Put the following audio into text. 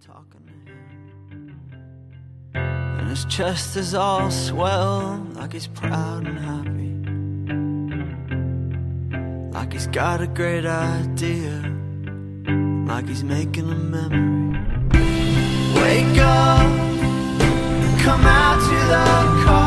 talking to him, and his chest is all swell, like he's proud and happy, like he's got a great idea, like he's making a memory. Wake up, come out to the car.